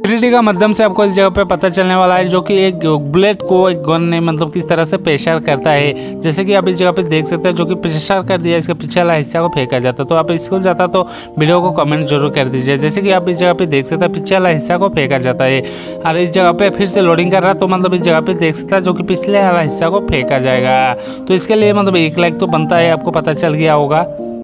3D का माध्यम से आपको इस जगह पे पता चलने वाला है, जो कि एक बुलेट को एक गन ने मतलब किस तरह से प्रेशर करता है। जैसे कि आप इस जगह पे देख सकते हैं, जो कि प्रेशर कर दिया, इसके पीछे वाला हिस्सा को फेंका जाता। तो आप स्कूल जाता तो वीडियो को कमेंट जरूर कर दीजिए। जैसे कि आप इस जगह पे देख सकते हैं, पीछे वाला हिस्सा को फेंका जाता है। और इस जगह पे फिर से लोडिंग कर रहा है, तो मतलब इस जगह पे देख सकता है, जो कि पिछले वाला हिस्सा को फेंका जाएगा। तो इसके लिए मतलब 1 लाइक तो बनता है, आपको पता चल गया होगा।